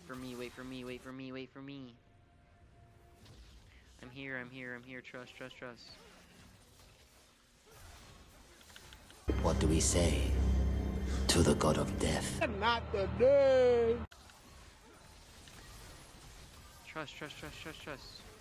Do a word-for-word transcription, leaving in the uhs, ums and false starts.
for me, wait for me, wait for me, wait for me. I'm here, I'm here, I'm here. Trust, trust, trust. What do we say to the god of death? Not today. Trust, trust, trust, trust, trust.